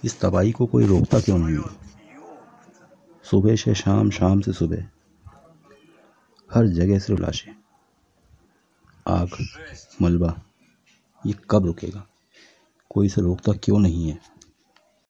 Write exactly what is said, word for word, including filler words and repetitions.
इस तबाही को कोई रोकता क्यों नहीं है? सुबह से शाम, शाम से सुबह, हर जगह सिर्फ लाशें, आग, मलबा। ये कब रुकेगा? कोई इसे रोकता क्यों नहीं है?